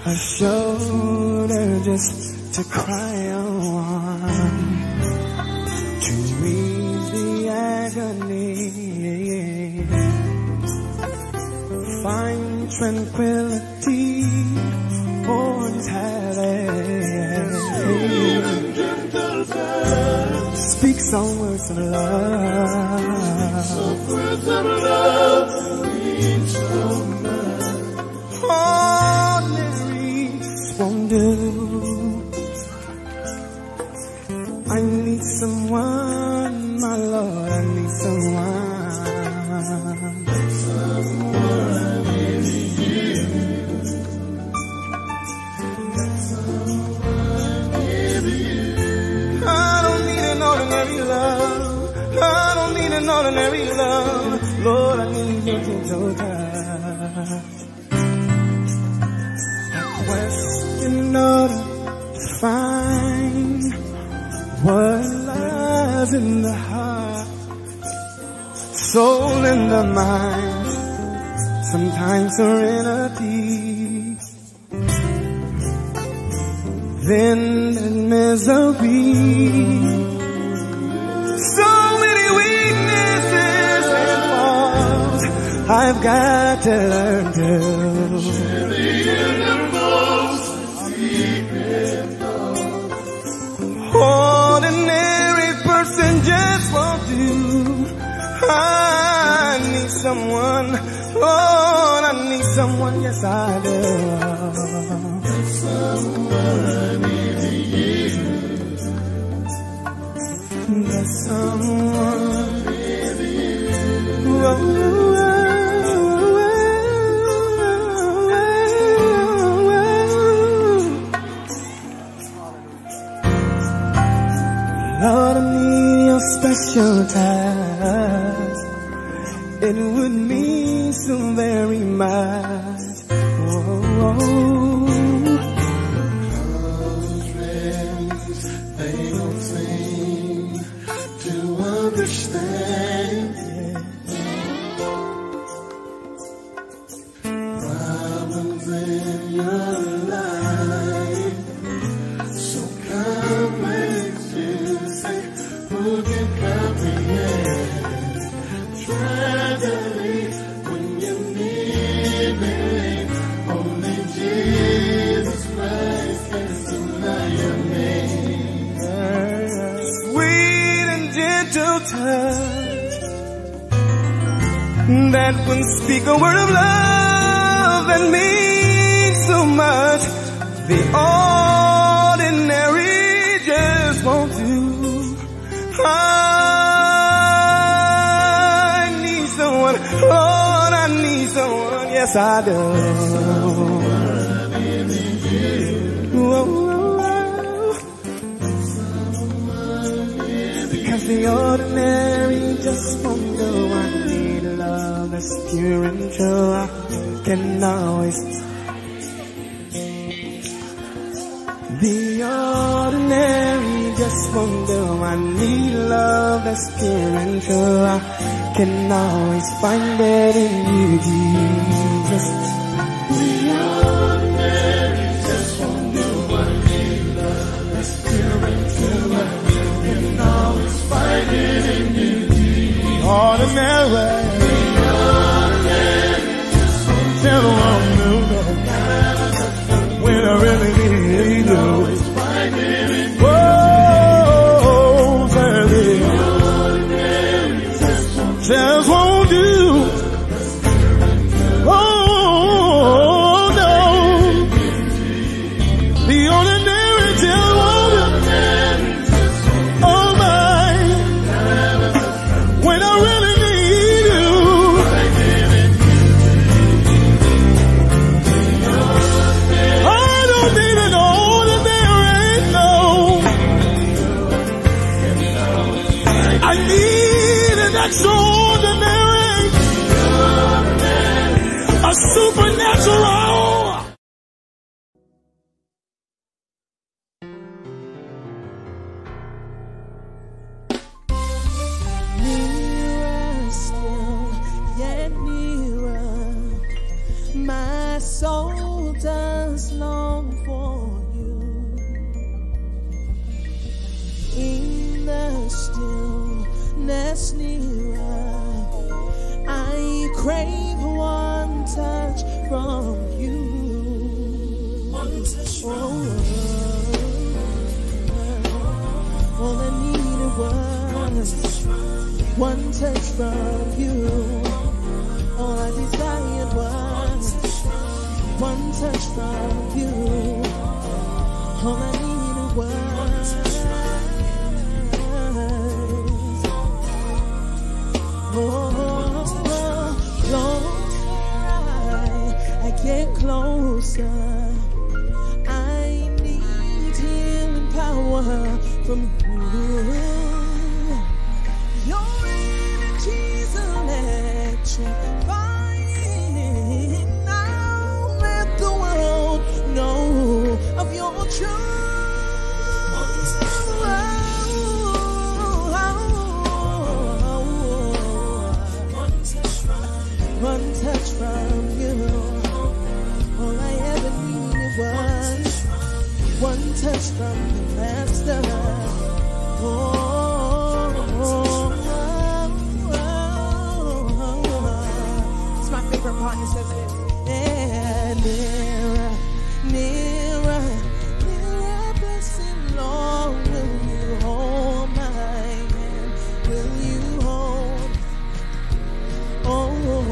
a shoulder just to cry on, to ease the agony, find tranquility for his head. Speak some words of love. Some words of love mean so much. Ordinary won't do. I need someone, my Lord, I need someone. Someone maybe you. Someone maybe you. I don't need an ordinary love. I don't need an ordinary love. Lord, I need your gentle touch. I quest in order to find what lies in the heart, soul in the mind, sometimes serenity. Then in misery, so many weaknesses and faults I've got to learn to share the innermost secret thoughts. Ordinary person just won't do. I need someone, Lord, I need someone, yes I do. Someone maybe you. There's someone maybe you. Lord, I need your special touch. It would mean so very much. Whoa. They don't seem to understand problems in your life, so complex to say, who can comprehend? Tragedy when you need relief, only Jesus Christ can supply your need. Sweet and gentle touch that will speak a word of love that means so much. The ordinary just won't do. I need someone, Lord, I need someone, yes I do. Because the ordinary just won't go. I need a love that's pure and true. I can always. The ordinary just won't do. I need love that's pure and true. I can always find it in you, Jesus. The ordinary just won't do. I need love that's pure and true. I can always find it in you, Jesus. Ordinary. The ordinary just won't do. When I really need you. Whoa, baby. Just won't do. Oh, no. The ordinary just won't do. Oh, my. When I really need you. I don't need an ordinary, no. I need an extraordinary, a supernatural. Nearer still, yet nearer, my soul does long for you. In the stillness near, I crave one touch from you. One touch from you. All I needed was one touch from you. All I desired was one touch from you. All I needed was I get closer. I need healing power from you. Your energy's electrifying. Now let the world know of your truth. One touch from you. All I ever needed was one touch from the Master. It's my favorite part. It says this. And nearer, nearer, nearer, blessed Lord, will you hold my hand? Will you hold? Oh,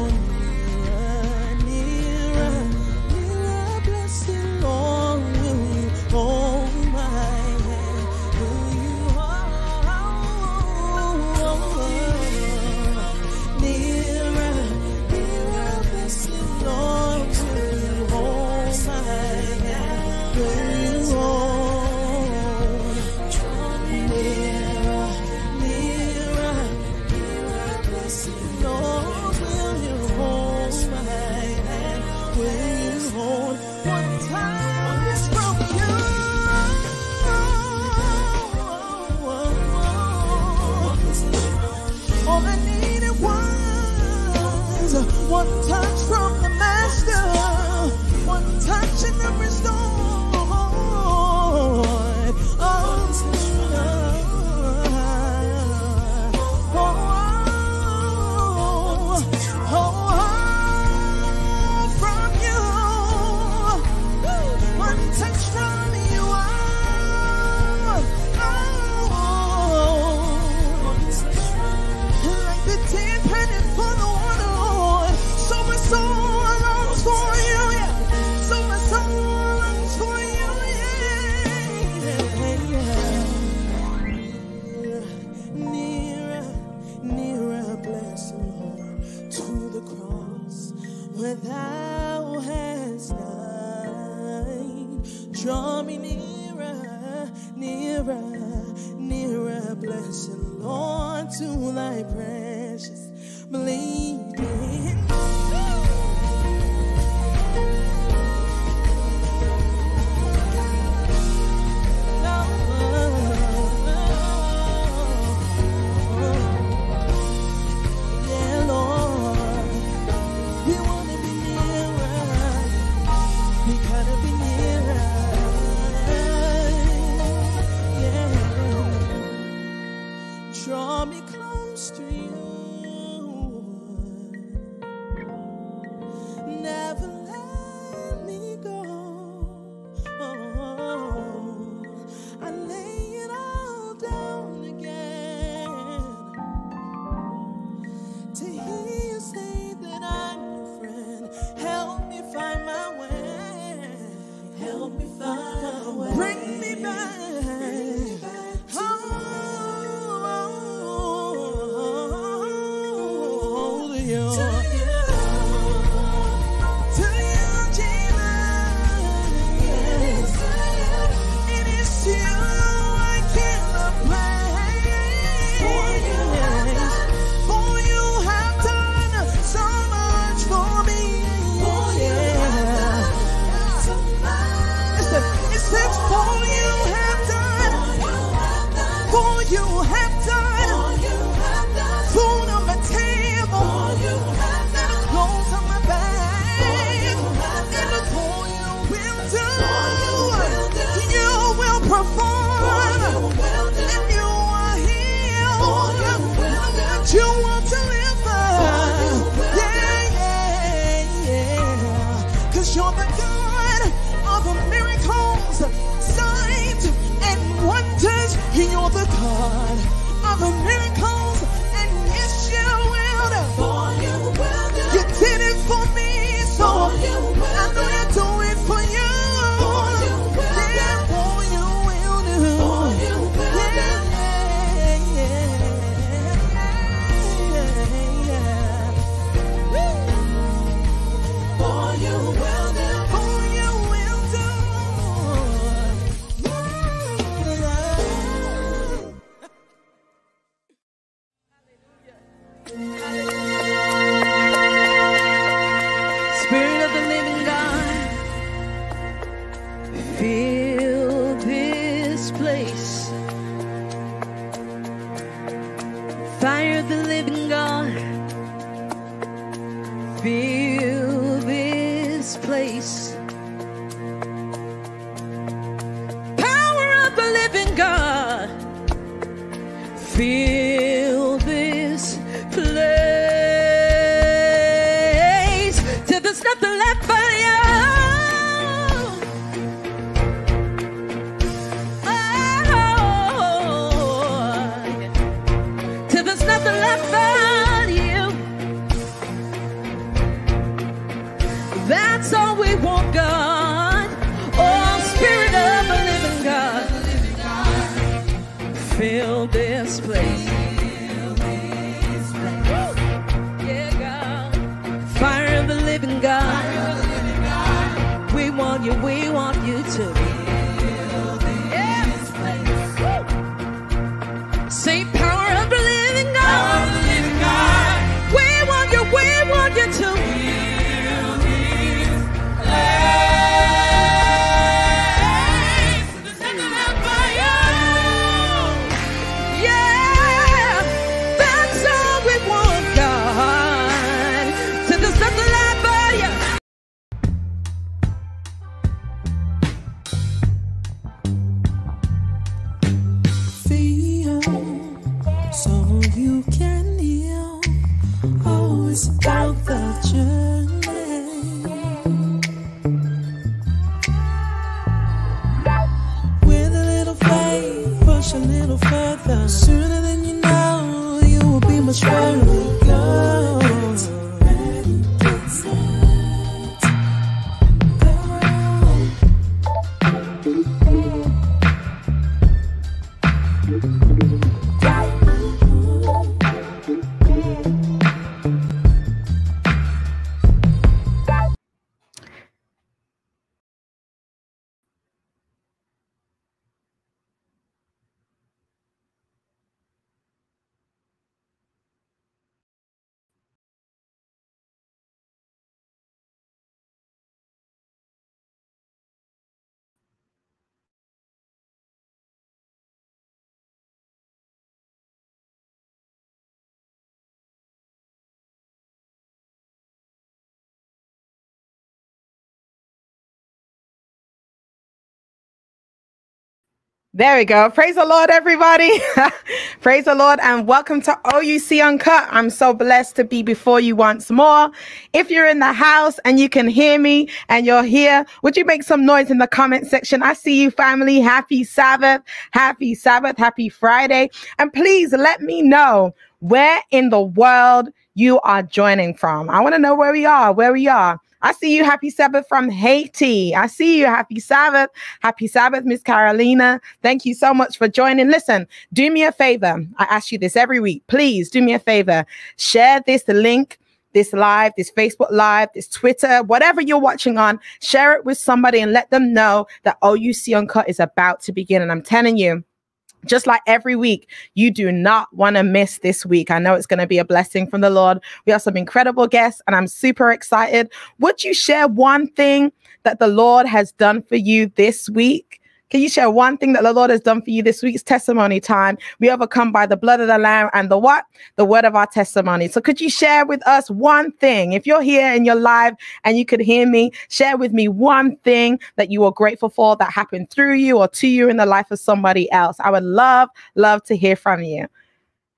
nearer, nearer, blessed Lord, will you hold my hand? Will you hold? Nearer, nearer, blessed Lord, will you hold my hand? Will you hold? Nearer, nearer, nearer, blessed Lord, will you hold my hand? Will you hold one touch from you? All I needed was one touch from the Master, one touch and I'm restored. From you, one touch from you. Like the deer panting for the water, Lord. So my soul longs for you, yeah. So my soul longs for you, yeah. Nearer, nearer, blessed Lord, to the cross where thou hast died. Draw me nearer, nearer, nearer, blessed Lord, to thy precious bleeding. Yeah, Lord, we want to be nearer. We gotta be nearer. Yeah. Draw me close to you. the God of the miracles, and yes, you will do. For you will do. You did it for me, so I'm gonna do it for you. For you will do. For you will do. For you will do. For you will do. For you will do. Spirit of the living God, fill this place. Fire of the living God, fill this place. Power of the living God, fill this place. Till there's nothing left but you. Till there's nothing left but you. That's all we want, God. Oh, Spirit of the living God, fill this place. Yeah, God. Fire of the living God, we want you to. Yeah. Say, power of the living God, we want you to. About the journey, with a little faith, push a little further. Sooner than you know, you will be much further to go. There we go. Praise the Lord, everybody. Praise the Lord and welcome to OUC Uncut. I'm so blessed to be before you once more. If you're in the house and you can hear me and you're here, would you make some noise in the comment section? I see you, family. Happy Sabbath. Happy Sabbath. Happy Friday. And please let me know where in the world you are joining from. I want to know where we are. I see you. Happy Sabbath from Haiti. I see you. Happy Sabbath. Happy Sabbath, Miss Carolina. Thank you so much for joining. Listen, do me a favor. I ask you this every week. Please do me a favor. Share this link, this live, this Facebook live, this Twitter, whatever you're watching on. Share it with somebody and let them know that OUC Uncut is about to begin. And I'm telling you, just like every week, you do not want to miss this week. I know it's going to be a blessing from the Lord. We have some incredible guests and I'm super excited. Would you share one thing that the Lord has done for you this week? Can you share one thing that the Lord has done for you this week's testimony time? We overcome by the blood of the Lamb and the what? The word of our testimony. So could you share with us one thing? If you're here and you're live and you could hear me, share with me one thing that you are grateful for that happened through you or to you in the life of somebody else. I would love to hear from you.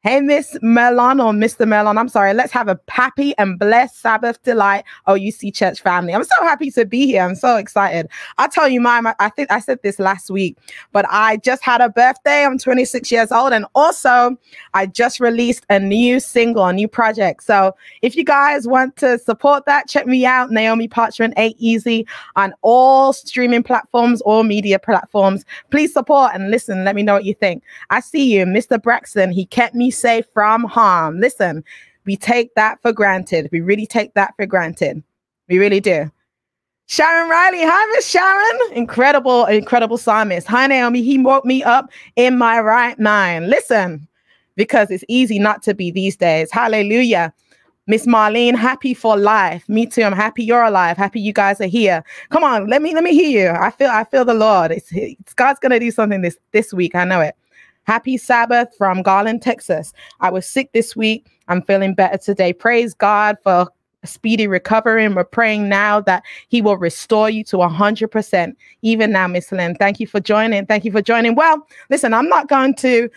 Hey, Miss Melon or Mr. Melon, I'm sorry. Let's have a happy and blessed Sabbath delight, OUC Church family. I'm so happy to be here. I'm so excited. I'll tell you mine. I think I said this last week, but I just had a birthday. I'm 26 years old. And also, I just released a new single, a new project. So if you guys want to support that, check me out, Naomi Parchment, Ain't Easy, on all streaming platforms, all media platforms. Please support and listen. Let me know what you think. I see you, Mr. Braxton. He kept me safe from harm. Listen, we take that for granted. We really take that for granted. We really do. Sharon Riley. Hi, Miss Sharon. Incredible psalmist. Hi, Naomi. He woke me up in my right mind. Listen, because it's easy not to be these days. Hallelujah. Miss Marlene, happy for life. Me too. I'm happy you're alive. Happy you guys are here. Come on, let me hear you. I feel the Lord. It's God's gonna do something this week. I know it. Happy Sabbath from Garland, Texas. I was sick this week. I'm feeling better today. Praise God for a speedy recovery. And we're praying now that he will restore you to 100%. Even now, Miss Lynn, thank you for joining. Thank you for joining. Well, listen, I'm not going to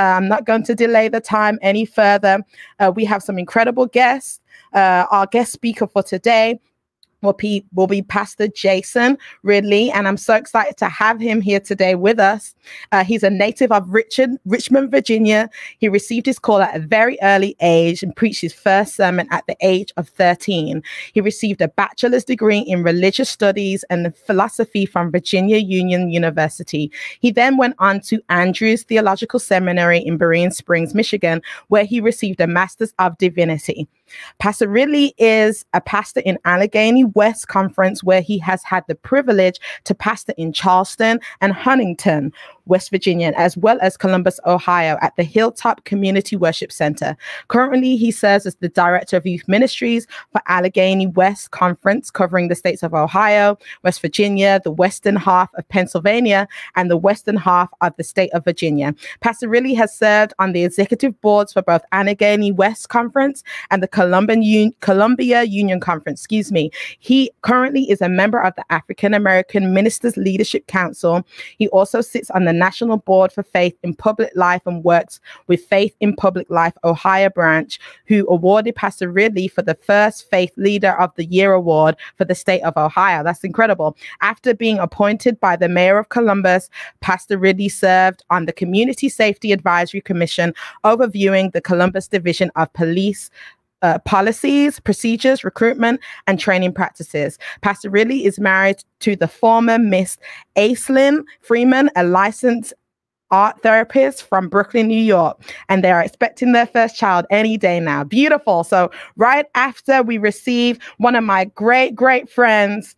delay the time any further. We have some incredible guests. Our guest speaker for today will be Pastor Jason Ridley, and I'm so excited to have him here today with us. He's a native of Richmond, Virginia. He received his call at a very early age and preached his first sermon at the age of 13. He received a bachelor's degree in religious studies and philosophy from Virginia Union University. He then went on to Andrews Theological Seminary in Berrien Springs, Michigan, where he received a Master's of Divinity. Pastor Ridley is a pastor in Allegheny West Conference, where he has had the privilege to pastor in Charleston and Huntington, West Virginia, as well as Columbus, Ohio, at the Hilltop Community Worship Center. Currently, he serves as the Director of Youth Ministries for Allegheny West Conference, covering the states of Ohio, West Virginia, the western half of Pennsylvania, and the western half of the state of Virginia. Pastor Ridley has served on the executive boards for both Allegheny West Conference and the Columbia Union Conference. He currently is a member of the African American Ministers Leadership Council. He also sits on the National Board for Faith in Public Life and works with Faith in Public Life Ohio branch, who awarded Pastor Ridley for the first Faith Leader of the Year award for the state of Ohio. That's incredible. After being appointed by the mayor of Columbus, Pastor Ridley served on the Community Safety Advisory Commission, overviewing the Columbus Division of Police policies, procedures, recruitment, and training practices. Pastor Ridley is married to the former Miss Aislinn Freeman, a licensed art therapist from Brooklyn, New York, and they are expecting their first child any day now. Beautiful. So right after we receive one of my great friends,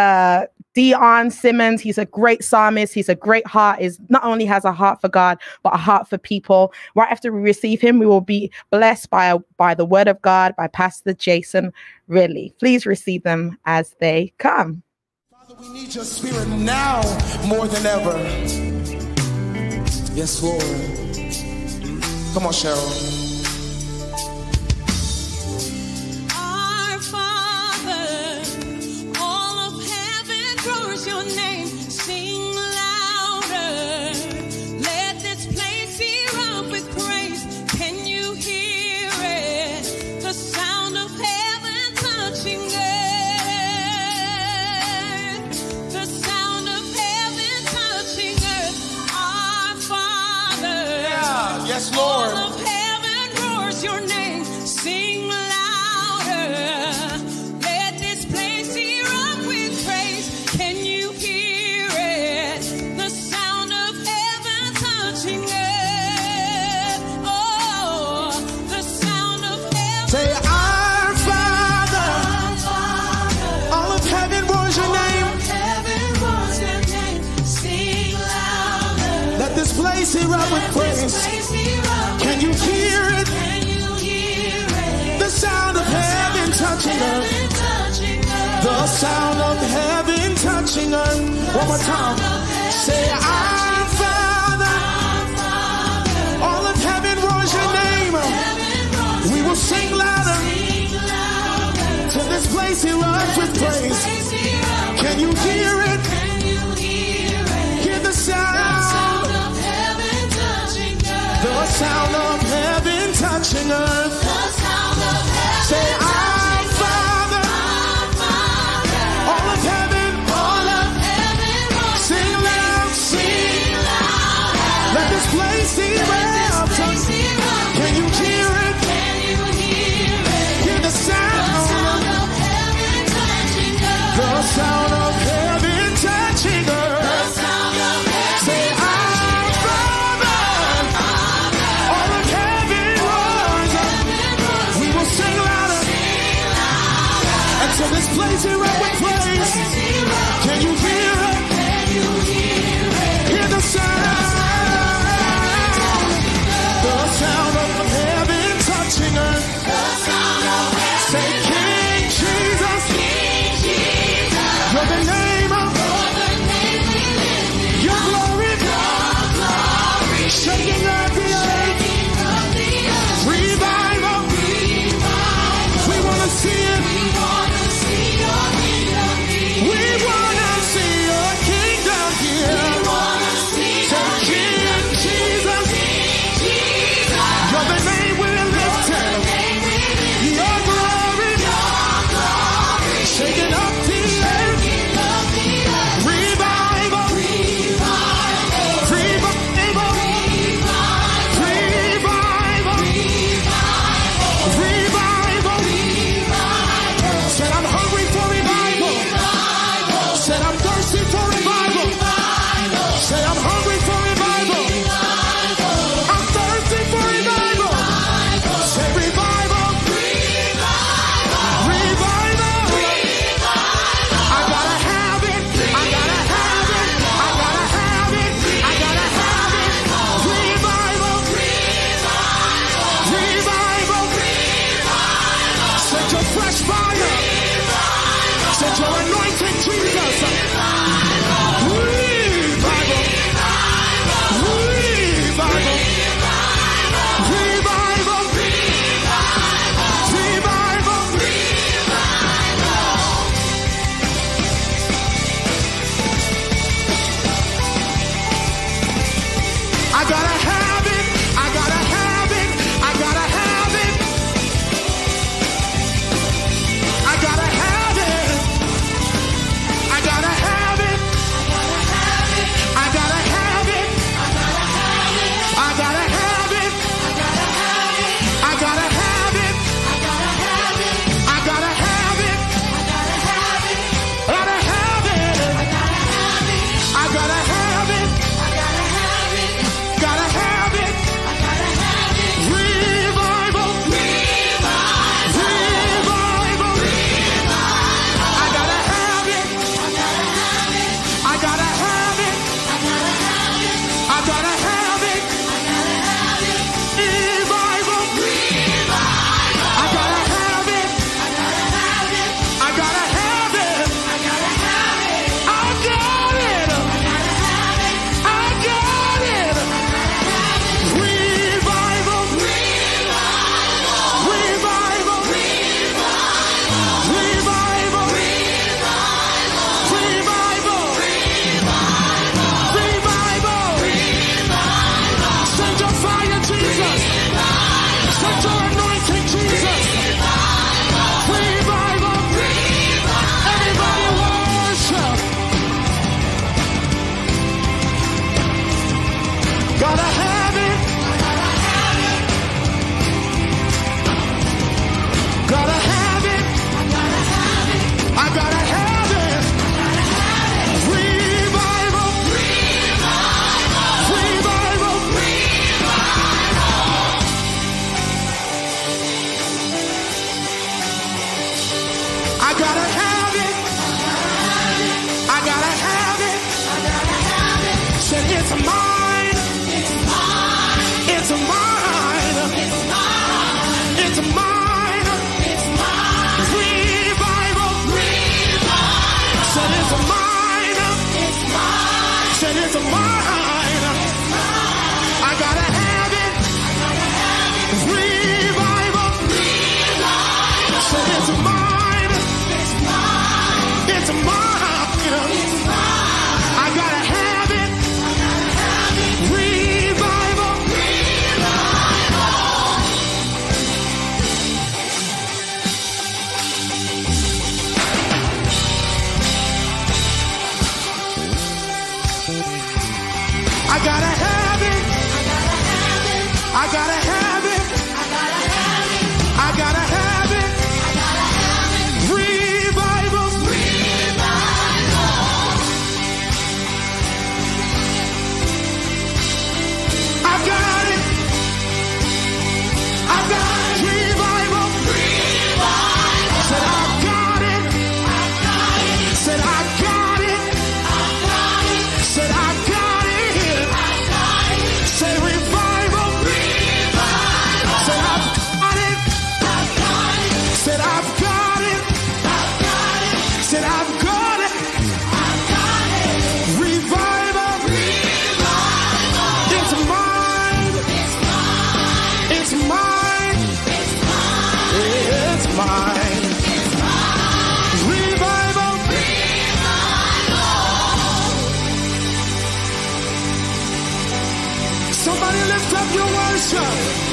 Dion Simmons. He's a great psalmist. He's a great heart. Not only has a heart for God, but a heart for people. Right after we receive him, we will be blessed by the word of God by Pastor Jason Ridley. Please receive them as they come. Father, we need your spirit now more than ever. Yes, Lord. Come on, Cheryl. Your name, sing louder. Let this place erupt with praise. Can you hear it? The sound of heaven touching earth. The sound of heaven touching earth. Our Father. Yeah. Yes, Lord. All of heaven roars your name. Sing louder. Let this place erupt with praise. Can you hear it? The sound of heaven touching earth. Oh, the sound of heaven. Say, Our Father. All of heaven roars your name. Heaven roars your name. Sing louder. Let this place erupt with praise. Can you hear it? Can you hear it? The sound of heaven touching earth. The sound of heaven touching earth. One more time. Say, Our Father. All of heaven roars your name. We will sing louder. Till this place erupts with praise. Can you hear it? Hear the sound. The sound of heaven touching earth. Say, our Father, all of heaven, sing loud, sing loud. Let this place erupt. Can you hear it? Hear the sound of heaven touching earth. The sound of heaven touching earth. Say, our Father, all of heaven roars. We will sing louder until this place erupt with praise. Can you hear it? Hear the sound. The sound of heaven touching earth. Say, King Jesus, you're the name of your glory, shaking up the earth. Revival, we want to see it. We want to see I gotta have it. I gotta have it. I gotta have it. I gotta have it. Revival. Revival. I got it. I got it. Revival. Revival. Said I got it. I got it. Said I got it. I got it. Said I got it. I got it. Say revival. Revival. Said I've got it. I got it. Said I've got it. I got it. Said I've got it. I got it. Revival. Revival. It's mine. It's mine. It's mine. It's mine. It's mine. It's mine. Revival. Revival. Somebody lift up your worship.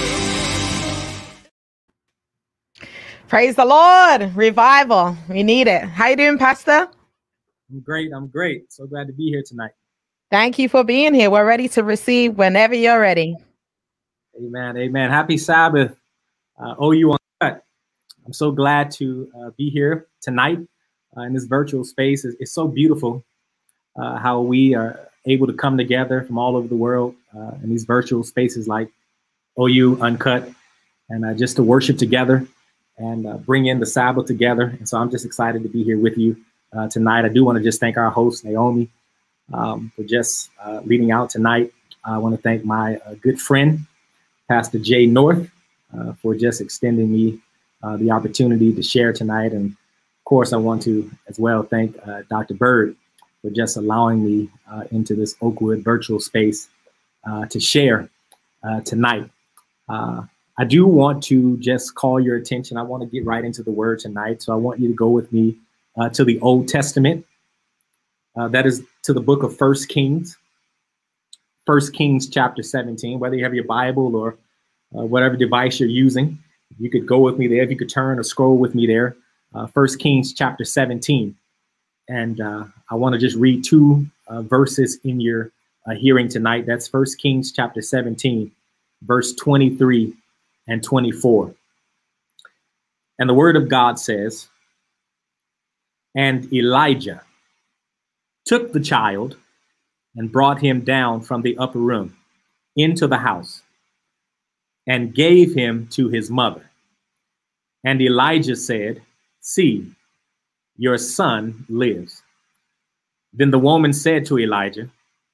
Praise the Lord. Revival. We need it. How you doing, Pastor? I'm great. I'm great. So glad to be here tonight. Thank you for being here. We're ready to receive whenever you're ready. Amen. Amen. Happy Sabbath, OU Uncut. I'm so glad to be here tonight in this virtual space. It's so beautiful how we are able to come together from all over the world in these virtual spaces like OU Uncut and just to worship together and bring in the Sabbath together. And so I'm just excited to be here with you tonight. I do want to just thank our host, Naomi, for just leading out tonight. I want to thank my good friend, Pastor Jay North, for just extending me the opportunity to share tonight. And of course, I want to as well thank Dr. Bird for just allowing me into this Oakwood virtual space to share tonight. I do want to just call your attention. I want to get right into the word tonight. So I want you to go with me to the Old Testament. That is to the book of 1 Kings. 1 Kings chapter 17, whether you have your Bible or whatever device you're using, you could go with me there. If you could turn or scroll with me there, 1 Kings chapter 17. And I want to just read two verses in your hearing tonight. That's 1 Kings chapter 17, verse 23 and 24. And the word of God says, and Elijah took the child and brought him down from the upper room into the house and gave him to his mother. And Elijah said, see, your son lives. Then the woman said to Elijah,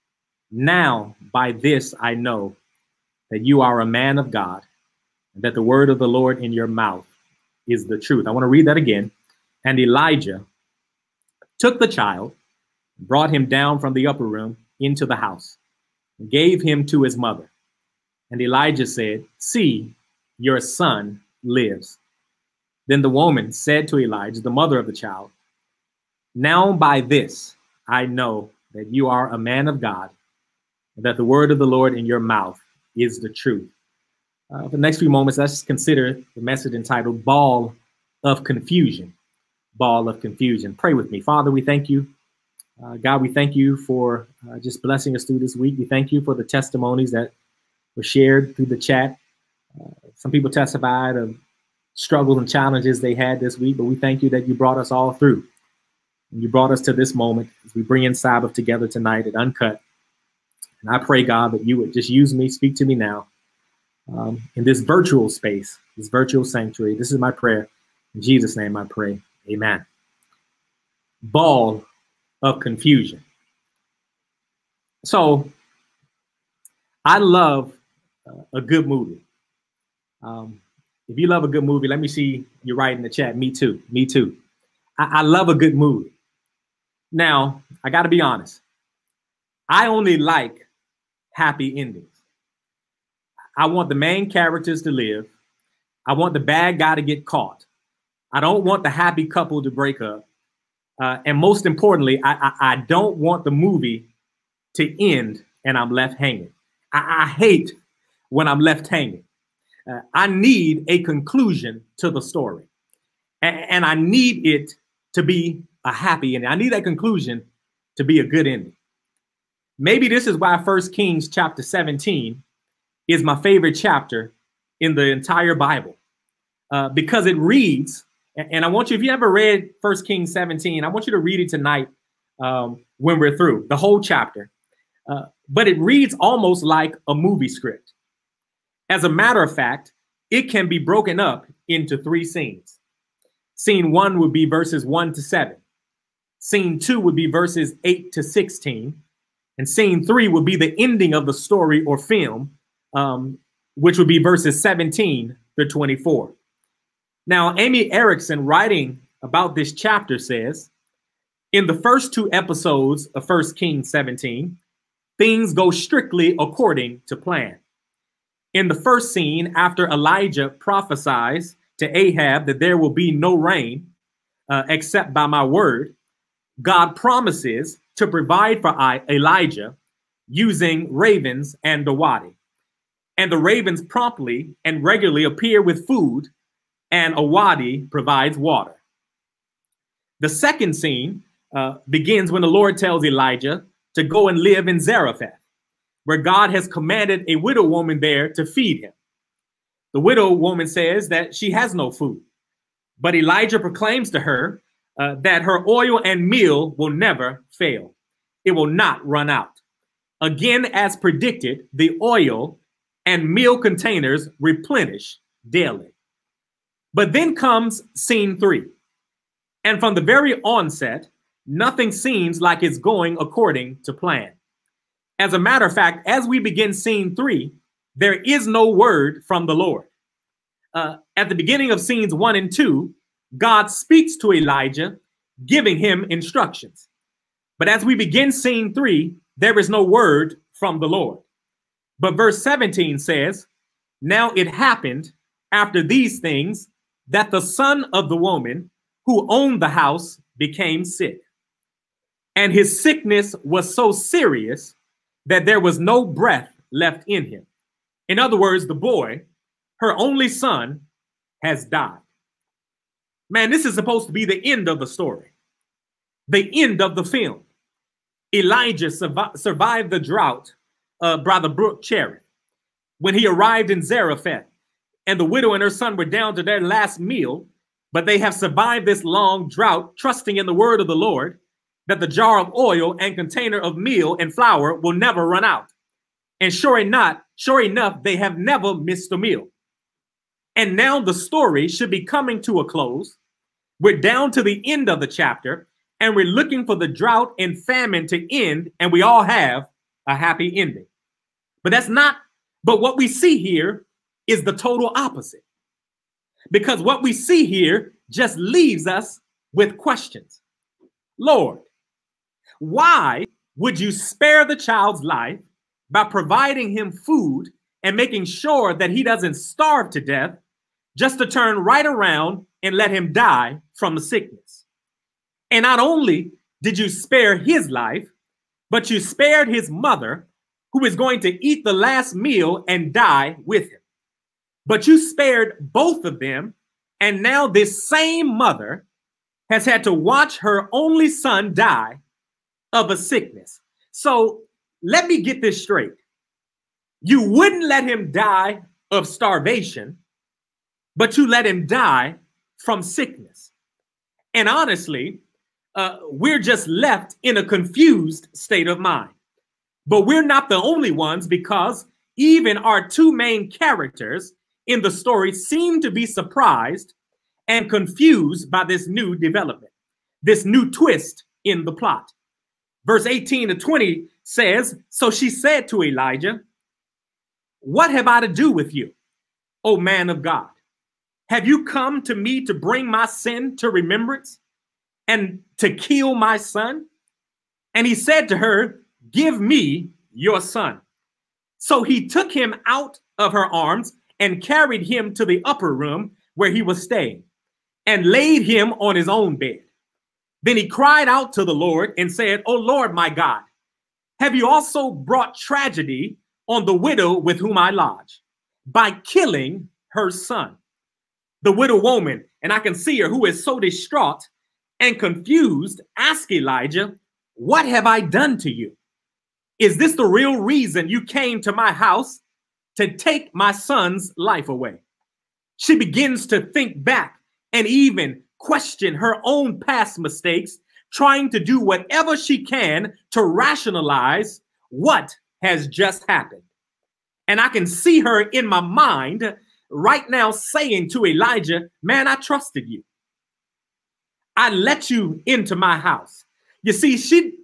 now by this I know that you are a man of God, and that the word of the Lord in your mouth is the truth. I want to read that again. And Elijah took the child, brought him down from the upper room into the house, and gave him to his mother. And Elijah said, see, your son lives. Then the woman said to Elijah, the mother of the child, now by this I know that you are a man of God, and that the word of the Lord in your mouth is the truth. For the next few moments, let's consider the message entitled Ball of Confusion. Ball of Confusion. Pray with me. Father, we thank you. God, we thank you for just blessing us through this week. We thank you for the testimonies that were shared through the chat. Some people testified of struggles and challenges they had this week, but we thank you that you brought us all through. And you brought us to this moment as we bring in Sabbath together tonight at Uncut. And I pray, God, that you would just use me, speak to me now in this virtual space, this virtual sanctuary. This is my prayer. In Jesus' name I pray. Amen. Ball of confusion. So I love a good movie. If you love a good movie, let me see you write in the chat. Me too. Me too. I love a good movie. Now, I got to be honest. I only like happy endings. I want the main characters to live. I want the bad guy to get caught. I don't want the happy couple to break up. And most importantly, I don't want the movie to end and I'm left hanging. I hate when I'm left hanging. I need a conclusion to the story. And I need it to be a happy ending. I need that conclusion to be a good ending. Maybe this is why 1 Kings chapter 17 is my favorite chapter in the entire Bible because it reads, and I want you, if you ever read 1 Kings 17, I want you to read it tonight when we're through the whole chapter. But it reads almost like a movie script. As a matter of fact, it can be broken up into 3 scenes. Scene 1 would be verses 1 to 7. Scene 2 would be verses 8 to 16. And scene 3 would be the ending of the story or film, which would be verses 17 to 24. Now, Amy Erickson, writing about this chapter, says, in the first 2 episodes of 1 Kings 17, things go strictly according to plan. In the first scene, after Elijah prophesies to Ahab that there will be no rain except by my word, God promises to provide for Elijah using ravens and the wadi. And the ravens promptly and regularly appear with food, and a wadi provides water. The second scene begins when the Lord tells Elijah to go and live in Zarephath, where God has commanded a widow woman there to feed him. The widow woman says that she has no food, but Elijah proclaims to her that her oil and meal will never fail. It will not run out. Again, as predicted, the oil and meal containers replenish daily. But then comes scene 3. And from the very onset, nothing seems like it's going according to plan. As a matter of fact, as we begin scene 3, there is no word from the Lord. At the beginning of scenes 1 and 2, God speaks to Elijah, giving him instructions. But as we begin scene 3, there is no word from the Lord. But verse 17 says, now it happened after these things that the son of the woman who owned the house became sick. And his sickness was so serious that there was no breath left in him. In other words, the boy, her only son, has died. Man, this is supposed to be the end of the story, the end of the film. Elijah survived the drought by the brook Cherith when he arrived in Zarephath, and the widow and her son were down to their last meal, but they have survived this long drought, trusting in the word of the Lord that the jar of oil and container of meal and flour will never run out. And sure enough, they have never missed a meal. And now the story should be coming to a close. We're down to the end of the chapter, and we're looking for the drought and famine to end, and we all have a happy ending. But what we see here is the total opposite. Because what we see here just leaves us with questions. Lord, why would you spare the child's life by providing him food and making sure that he doesn't starve to death, just to turn right around and let him die from the sickness? And not only did you spare his life, but you spared his mother, who is going to eat the last meal and die with him. But you spared both of them, and now this same mother has had to watch her only son die of a sickness. So let me get this straight. You wouldn't let him die of starvation, but you let him die from sickness. And honestly, we're just left in a confused state of mind. But we're not the only ones, because even our 2 main characters in the story seem to be surprised and confused by this new development, this new twist in the plot. Verse 18 to 20 says, so she said to Elijah, what have I to do with you, O man of God? Have you come to me to bring my sin to remembrance and to kill my son? And he said to her, give me your son. So he took him out of her arms and carried him to the upper room where he was staying and laid him on his own bed. Then he cried out to the Lord and said, O Lord, my God, have you also brought tragedy on the widow with whom I lodge by killing her son? The widow woman, and I can see her, who is so distraught and confused, asked Elijah, what have I done to you? Is this the real reason you came to my house to take my son's life away. She begins to think back and even question her own past mistakes, trying to do whatever she can to rationalize what has just happened. And I can see her in my mind right now saying to Elijah, man, I trusted you. I let you into my house. You see,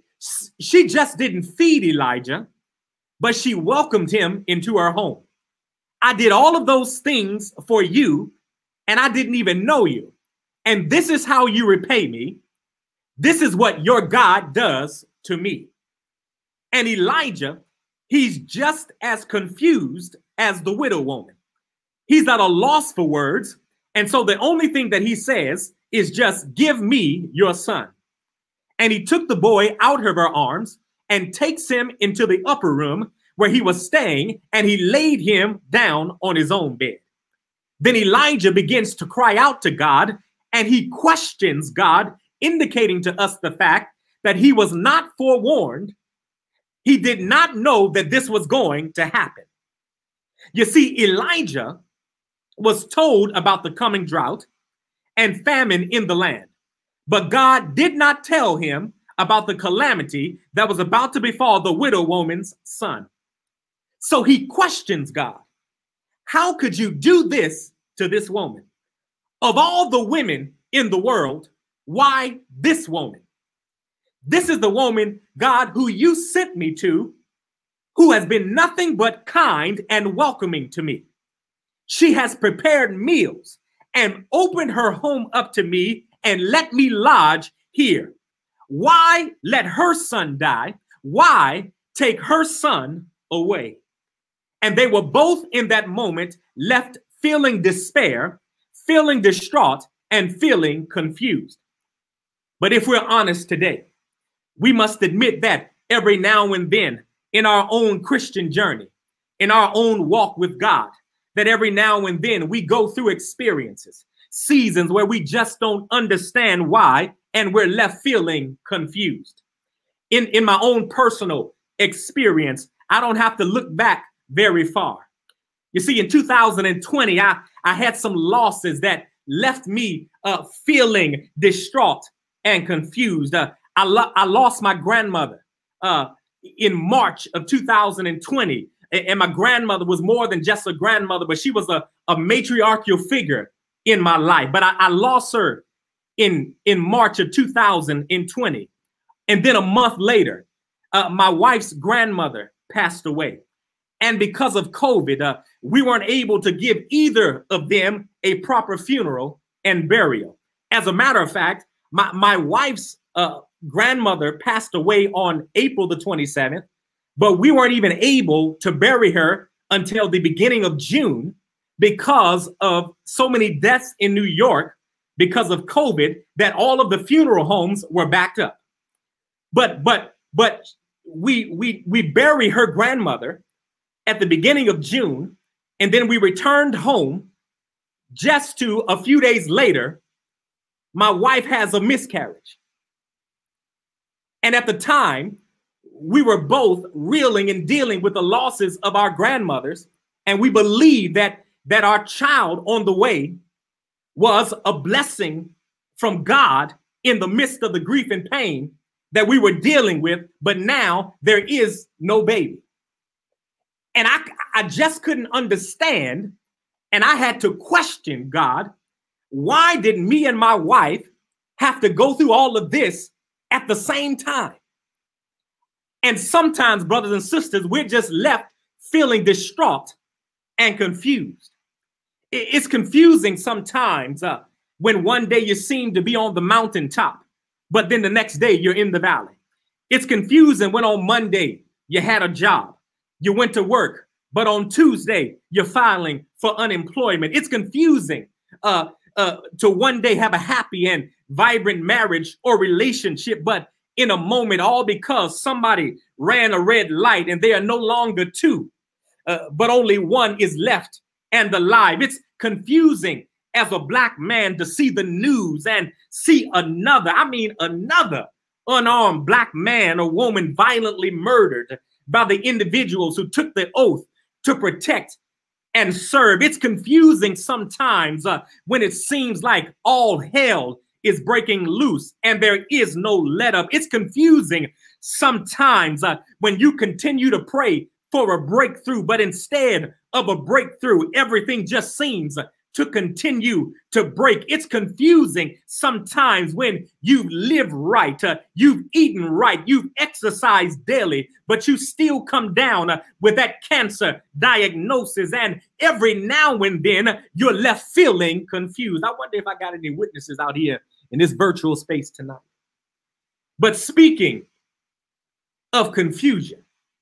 she just didn't feed Elijah, but she welcomed him into her home. I did all of those things for you, and I didn't even know you. And this is how you repay me. This is what your God does to me. And Elijah, he's just as confused as the widow woman. He's at a loss for words. And so the only thing that he says is just, give me your son. And he took the boy out of her arms and takes him into the upper room where he was staying, and he laid him down on his own bed. Then Elijah begins to cry out to God, and he questions God, indicating to us the fact that he was not forewarned. He did not know that this was going to happen. You see, Elijah was told about the coming drought and famine in the land, but God did not tell him about the calamity that was about to befall the widow woman's son. So he questions God. How could you do this to this woman? Of all the women in the world, why this woman? This is the woman, God, who you sent me to, who has been nothing but kind and welcoming to me. She has prepared meals and opened her home up to me and let me lodge here. Why let her son die? Why take her son away? And they were both in that moment left feeling despair, feeling distraught, and feeling confused. But if we're honest today, we must admit that every now and then in our own Christian journey, in our own walk with God, that every now and then we go through experiences, seasons where we just don't understand why, and we're left feeling confused. In my own personal experience, I don't have to look back very far. You see, in 2020, I had some losses that left me feeling distraught and confused. I lost my grandmother in March of 2020. And my grandmother was more than just a grandmother, but she was a matriarchal figure in my life. But I lost her in March of 2020. And then a month later, my wife's grandmother passed away. And because of COVID, we weren't able to give either of them a proper funeral and burial. As a matter of fact, my wife's grandmother passed away on April the 27th, but we weren't even able to bury her until the beginning of June because of so many deaths in New York because of COVID that all of the funeral homes were backed up. But we bury her grandmother at the beginning of June, and then we returned home. Just to a few days later, my wife has a miscarriage. And at the time, we were both reeling and dealing with the losses of our grandmothers, and we believed that our child on the way was a blessing from God in the midst of the grief and pain that we were dealing with, but now there is no baby. And I just couldn't understand, and I had to question God, why did me and my wife have to go through all of this at the same time? And sometimes, brothers and sisters, we're just left feeling distraught and confused. It's confusing sometimes when one day you seem to be on the mountaintop, but then the next day you're in the valley. It's confusing when on Monday you had a job, you went to work, but on Tuesday you're filing for unemployment. It's confusing to one day have a happy and vibrant marriage or relationship, but in a moment, all because somebody ran a red light and they are no longer two, but only one is left and alive. It's confusing as a black man to see the news and see another unarmed black man or woman violently murdered by the individuals who took the oath to protect and serve. It's confusing sometimes when it seems like all hell is breaking loose and there is no let up. It's confusing sometimes when you continue to pray for a breakthrough, but instead of a breakthrough, everything just seems to continue to break. It's confusing sometimes when you've lived right, you've eaten right, you've exercised daily, but you still come down with that cancer diagnosis. And every now and then you're left feeling confused. I wonder if I got any witnesses out here in this virtual space tonight. But speaking of confusion,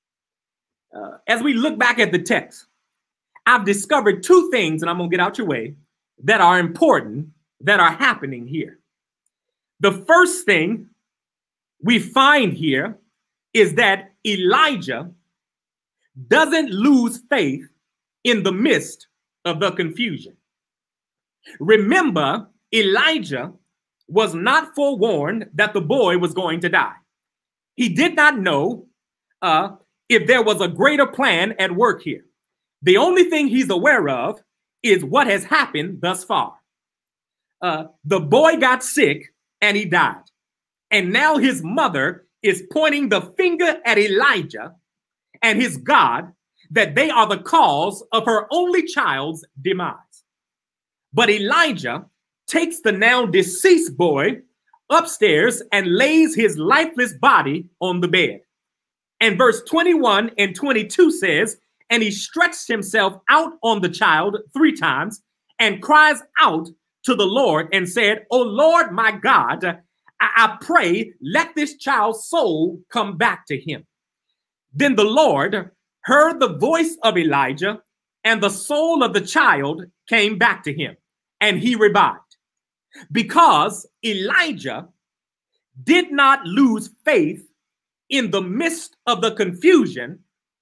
as we look back at the text, I've discovered two things, and I'm going to get out your way, that are important, that are happening here. The first thing we find here is that Elijah doesn't lose faith in the midst of the confusion. Remember, Elijah was not forewarned that the boy was going to die. He did not know if there was a greater plan at work here. The only thing he's aware of is what has happened thus far. The boy got sick and he died. And now his mother is pointing the finger at Elijah and his God that they are the cause of her only child's demise. But Elijah takes the now deceased boy upstairs and lays his lifeless body on the bed. And verse 21 and 22 says, and he stretched himself out on the child 3 times and cries out to the Lord and said, "O Lord, my God, I pray, let this child's soul come back to him." Then the Lord heard the voice of Elijah, and the soul of the child came back to him, and he revived. Because Elijah did not lose faith in the midst of the confusion,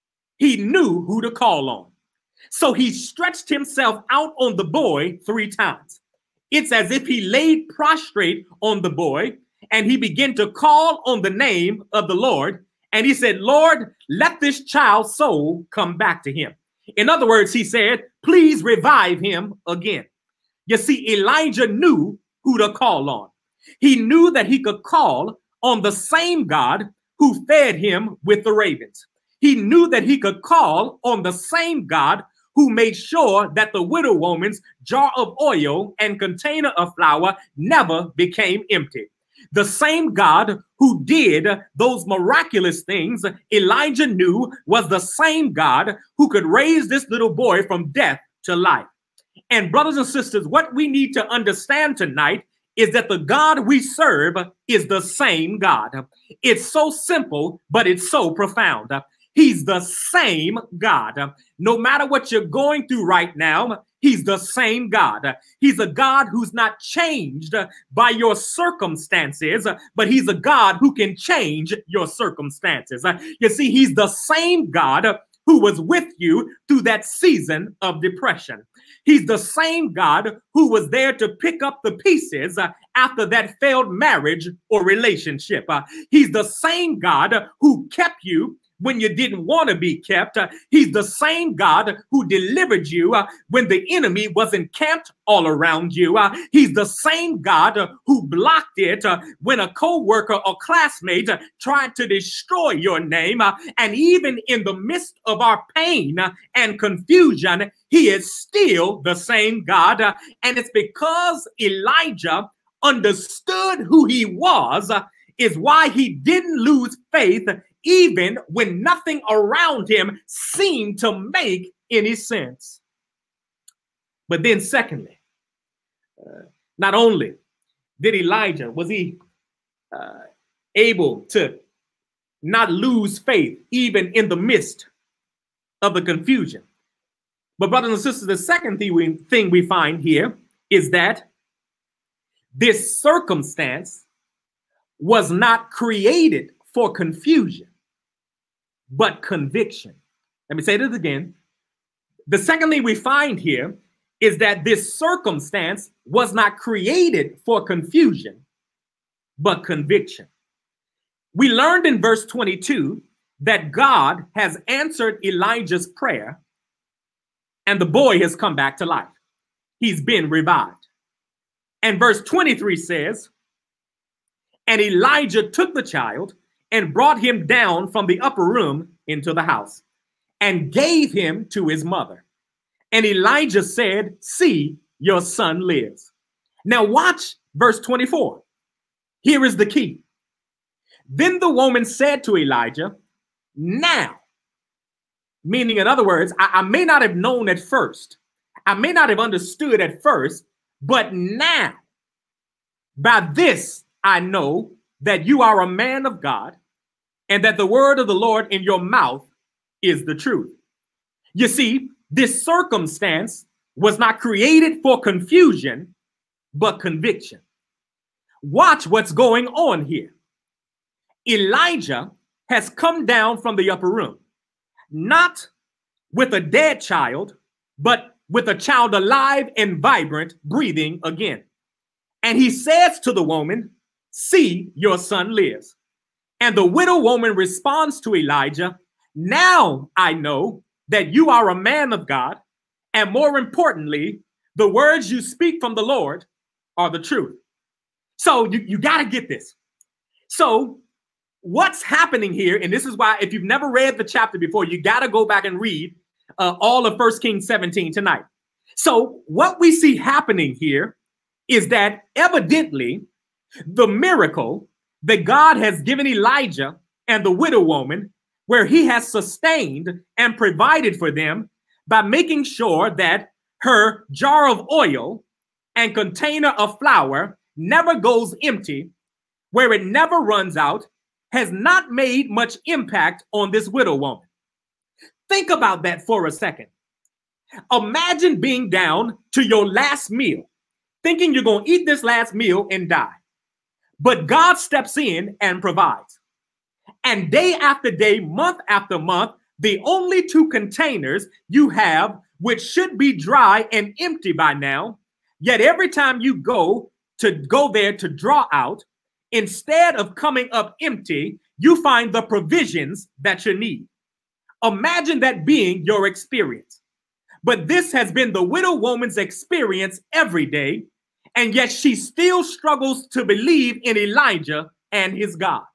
he knew who to call on. So he stretched himself out on the boy 3 times. It's as if he laid prostrate on the boy and he began to call on the name of the Lord. And he said, "Lord, let this child's soul come back to him." In other words, he said, "Please revive him again." You see, Elijah knew who to call on. He knew that he could call on the same God who fed him with the ravens. He knew that he could call on the same God who made sure that the widow woman's jar of oil and container of flour never became empty. The same God who did those miraculous things, Elijah knew was the same God who could raise this little boy from death to life. And brothers and sisters, what we need to understand tonight is that the God we serve is the same God. It's so simple, but it's so profound. He's the same God. No matter what you're going through right now, he's the same God. He's a God who's not changed by your circumstances, but he's a God who can change your circumstances. You see, he's the same God who was with you through that season of depression. He's the same God who was there to pick up the pieces after that failed marriage or relationship. He's the same God who kept you when you didn't want to be kept. He's the same God who delivered you when the enemy was encamped all around you. He's the same God who blocked it when a co-worker or classmate tried to destroy your name. And even in the midst of our pain and confusion, he is still the same God. And it's because Elijah understood who he was, is why he didn't lose faith even when nothing around him seemed to make any sense. But then secondly, not only did Elijah, was he able to not lose faith even in the midst of the confusion. But brothers and sisters, the second thing we find here is that this circumstance was not created for confusion, but conviction. Let me say this again. The second thing we find here is that this circumstance was not created for confusion, but conviction. We learned in verse 22 that God has answered Elijah's prayer and the boy has come back to life. He's been revived. And verse 23 says, and Elijah took the child and brought him down from the upper room into the house and gave him to his mother. And Elijah said, see, your son lives. Now watch verse 24. Here is the key. Then the woman said to Elijah, now, meaning in other words, I may not have known at first, I may not have understood at first, but now, by this I know that you are a man of God and that the word of the Lord in your mouth is the truth. You see, this circumstance was not created for confusion, but conviction. Watch what's going on here. Elijah has come down from the upper room, not with a dead child, but with a child alive and vibrant, breathing again. And he says to the woman, see, your son lives. And the widow woman responds to Elijah, now I know that you are a man of God, and more importantly, the words you speak from the Lord are the truth. So you got to get this. So what's happening here, and this is why if you've never read the chapter before, you got to go back and read all of 1 Kings 17 tonight. So what we see happening here is that evidently the miracle that God has given Elijah and the widow woman, where he has sustained and provided for them by making sure that her jar of oil and container of flour never goes empty, where it never runs out, has not made much impact on this widow woman. Think about that for a second. Imagine being down to your last meal, thinking you're going to eat this last meal and die. But God steps in and provides. And day after day, month after month, the only two containers you have, which should be dry and empty by now, yet every time you go there to draw out, instead of coming up empty, you find the provisions that you need. Imagine that being your experience. But this has been the widow woman's experience every day, and yet she still struggles to believe in Elijah and his God.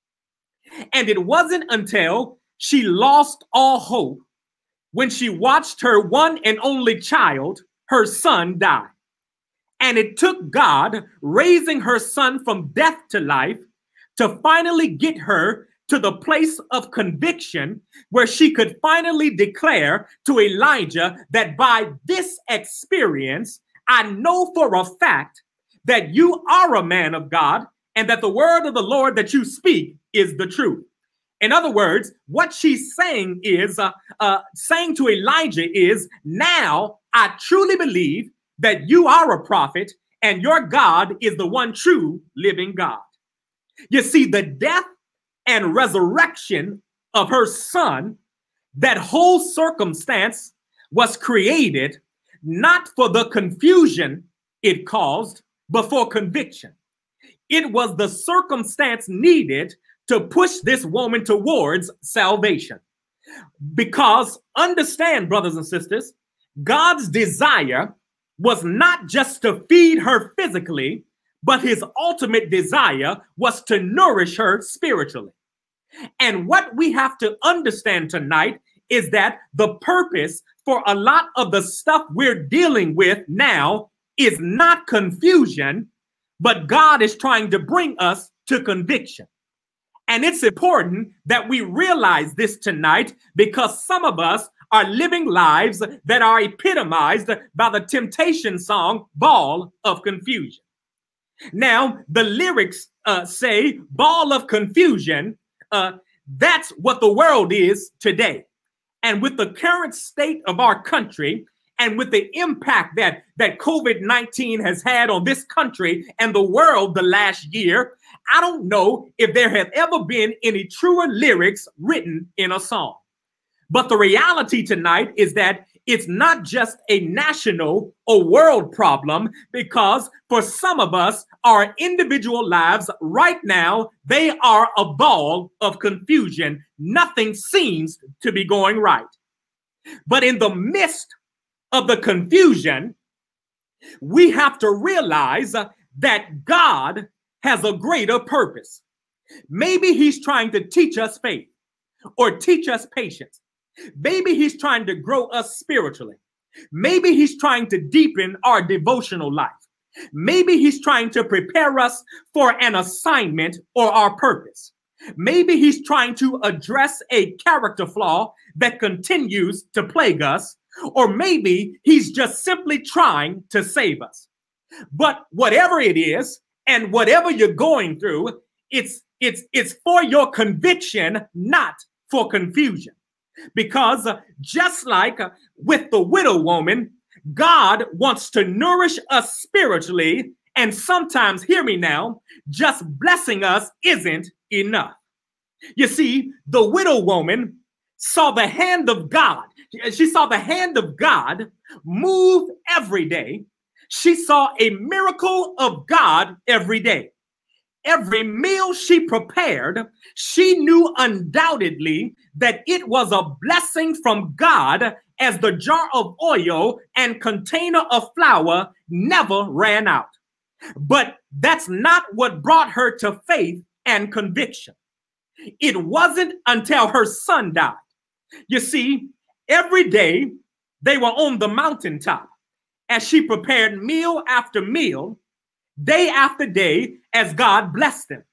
And it wasn't until she lost all hope when she watched her one and only child, her son, die. And it took God raising her son from death to life to finally get her to the place of conviction where she could finally declare to Elijah that by this experience, I know for a fact that you are a man of God and that the word of the Lord that you speak is the truth. In other words, what she's saying is, saying to Elijah is, now I truly believe that you are a prophet and your God is the one true living God. You see, the death and resurrection of her son, that whole circumstance was created not for the confusion it caused, but for conviction. It was the circumstance needed to push this woman towards salvation. Because understand, brothers and sisters, God's desire was not just to feed her physically, but his ultimate desire was to nourish her spiritually. And what we have to understand tonight is that the purpose for a lot of the stuff we're dealing with now is not confusion, but God is trying to bring us to conviction. And it's important that we realize this tonight, because some of us are living lives that are epitomized by the Temptation song, Ball of Confusion. Now, the lyrics say, ball of confusion, that's what the world is today. And with the current state of our country, and with the impact that COVID-19 has had on this country and the world the last year, I don't know if there have ever been any truer lyrics written in a song. But the reality tonight is that it's not just a national or world problem, because for some of us, our individual lives right now, they are a ball of confusion. Nothing seems to be going right. But in the midst of the confusion, we have to realize that God has a greater purpose. Maybe he's trying to teach us faith or teach us patience. Maybe he's trying to grow us spiritually. Maybe he's trying to deepen our devotional life. Maybe he's trying to prepare us for an assignment or our purpose. Maybe he's trying to address a character flaw that continues to plague us, or maybe he's just simply trying to save us. But whatever it is, and whatever you're going through, it's for your conviction, not for confusion. Because just like with the widow woman, God wants to nourish us spiritually, and sometimes, hear me now, just blessing us isn't enough. You see, the widow woman saw the hand of God. She saw the hand of God move every day. She saw a miracle of God every day. Every meal she prepared, she knew undoubtedly that it was a blessing from God, as the jar of oil and container of flour never ran out. But that's not what brought her to faith and conviction. It wasn't until her son died. You see, every day they were on the mountaintop as she prepared meal after meal, day after day, as God blessed them.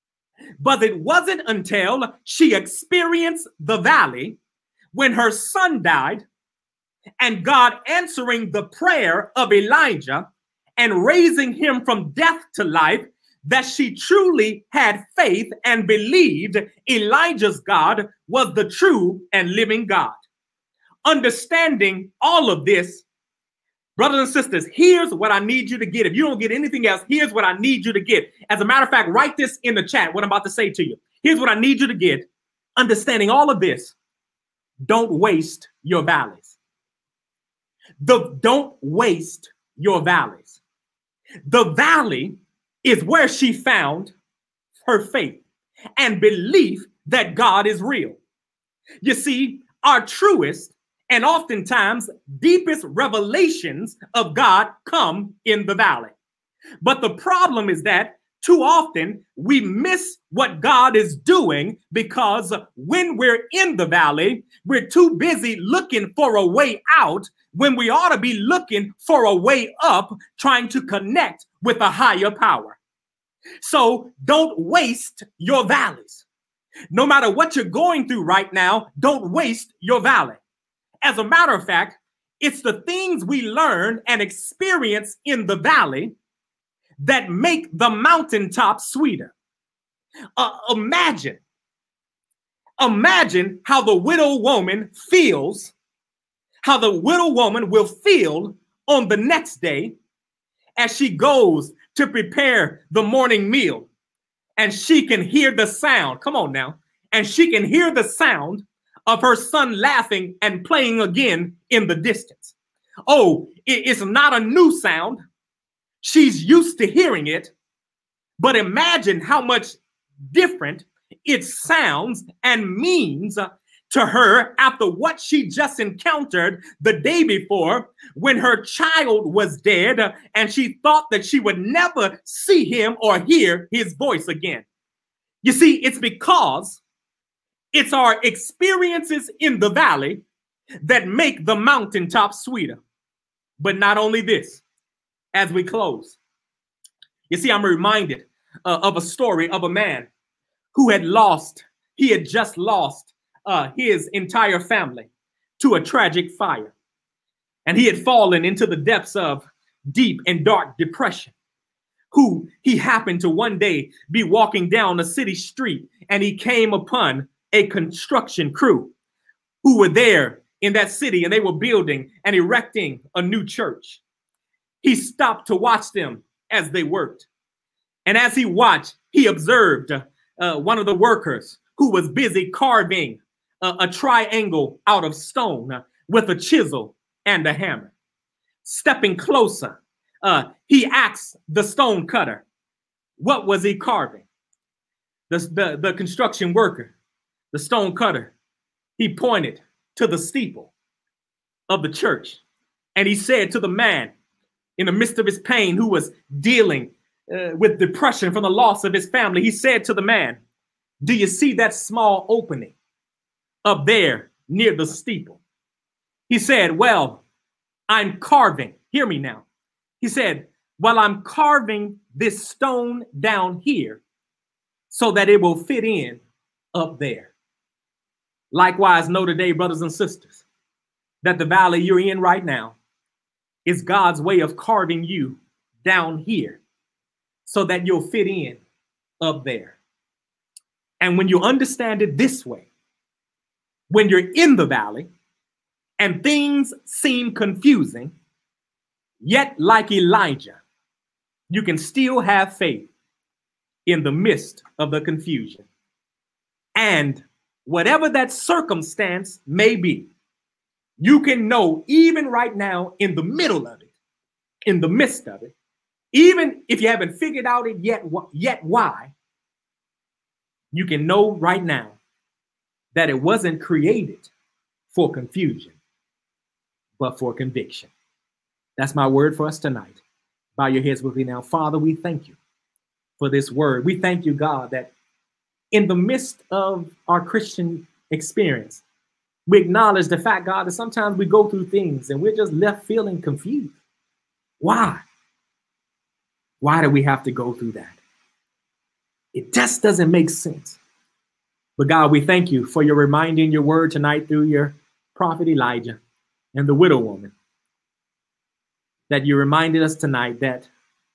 But it wasn't until she experienced the valley when her son died, and God answering the prayer of Elijah and raising him from death to life, that she truly had faith and believed Elijah's God was the true and living God. Understanding all of this, brothers and sisters, here's what I need you to get. If you don't get anything else, here's what I need you to get. As a matter of fact, write this in the chat, what I'm about to say to you. Here's what I need you to get. Understanding all of this, don't waste your valleys. Don't waste your valleys. The valley is where she found her faith and belief that God is real. You see, our truest and oftentimes deepest revelations of God come in the valley. But the problem is that too often we miss what God is doing, because when we're in the valley, we're too busy looking for a way out when we ought to be looking for a way up, trying to connect with a higher power. So don't waste your valleys. No matter what you're going through right now, don't waste your valley. As a matter of fact, it's the things we learn and experience in the valley that make the mountaintop sweeter. Imagine how the widow woman feels, how the widow woman will feel on the next day as she goes to prepare the morning meal, and she can hear the sound. Come on now. And she can hear the sound of her son laughing and playing again in the distance. Oh, it's not a new sound. She's used to hearing it, but imagine how much different it sounds and means to her after what she just encountered the day before, when her child was dead and she thought that she would never see him or hear his voice again. You see, it's because it's our experiences in the valley that make the mountaintop sweeter. But not only this, as we close, you see, I'm reminded of a story of a man who had just lost his entire family to a tragic fire. And he had fallen into the depths of deep and dark depression. Who he happened to one day be walking down a city street, and he came upon a construction crew who were there in that city, and they were building and erecting a new church. He stopped to watch them as they worked. And as he watched, he observed one of the workers who was busy carving a triangle out of stone with a chisel and a hammer. Stepping closer, he asked the stone cutter, what was he carving? The construction worker, the stone cutter, he pointed to the steeple of the church And he said to the man in the midst of his pain who was dealing with depression from the loss of his family, he said to the man, do you see that small opening up there near the steeple? He said, well, I'm carving. Hear me now. He said, well, I'm carving this stone down here so that it will fit in up there. Likewise, know today, brothers and sisters, that the valley you're in right now is God's way of carving you down here so that you'll fit in up there. And when you understand it this way, when you're in the valley and things seem confusing, yet like Elijah, you can still have faith in the midst of the confusion. And whatever that circumstance may be, you can know even right now in the middle of it, in the midst of it, even if you haven't figured out it yet why, you can know right now that it wasn't created for confusion, but for conviction. That's my word for us tonight. Bow your heads with me now. Father, we thank you for this word. We thank you, God, that in the midst of our Christian experience, we acknowledge the fact, God, that sometimes we go through things and we're just left feeling confused. Why? Why do we have to go through that? It just doesn't make sense. But God, we thank you for your reminding your word tonight through your prophet Elijah and the widow woman, that you reminded us tonight that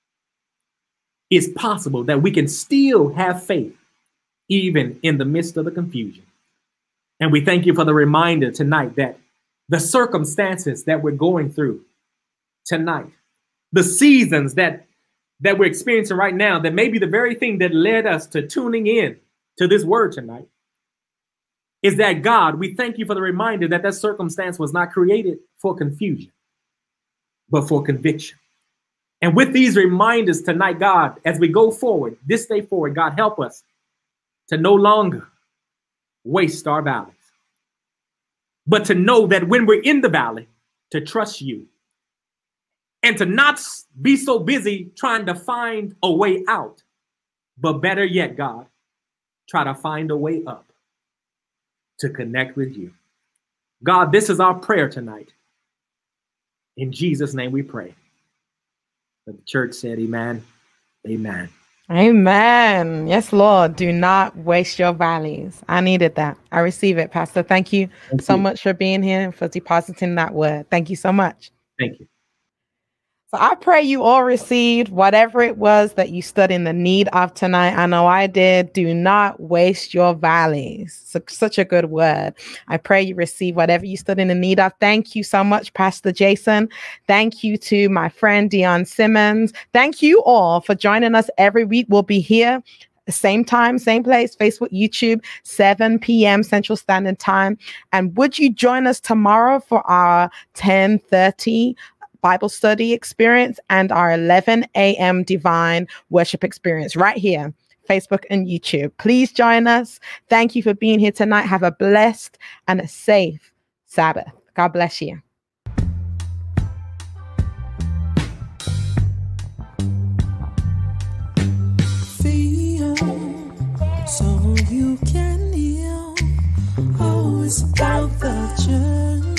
it's possible that we can still have faith even in the midst of the confusion. And we thank you for the reminder tonight that the circumstances that we're going through tonight, the seasons that we're experiencing right now, that may be the very thing that led us to tuning in to this word tonight, is that, God, we thank you for the reminder that that circumstance was not created for confusion, but for conviction. And with these reminders tonight, God, as we go forward, this day forward, God, help us to no longer waste our valleys, but to know that when we're in the valley, to trust you and to not be so busy trying to find a way out, but better yet, God, try to find a way up to connect with you. God, this is our prayer tonight. In Jesus' name we pray. The church said amen, amen. Amen. Yes, Lord. Do not waste your valleys. I needed that. I receive it, Pastor. Thank you so much for being here and for depositing that word. Thank you so much. Thank you. So I pray you all received whatever it was that you stood in the need of tonight. I know I did. Do not waste your valleys. Such a good word. I pray you receive whatever you stood in the need of. Thank you so much, Pastor Jason. Thank you to my friend Dion Simmons. Thank you all for joining us every week. We'll be here same time, same place, Facebook, YouTube, 7 p.m. Central Standard Time. And would you join us tomorrow for our 10:30 Bible study experience and our 11 a.m. divine worship experience right here, Facebook and YouTube. Please join us. Thank you for being here tonight. Have a blessed and a safe Sabbath. God bless you. Feel so you can heal. Oh, it's about the journey.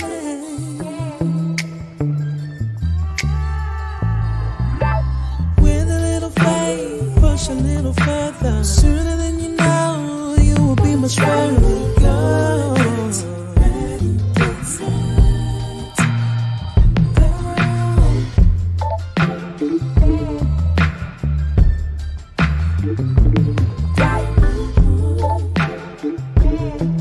Push a little further. Sooner than you know, you will be much further to go. Ready, get set, go.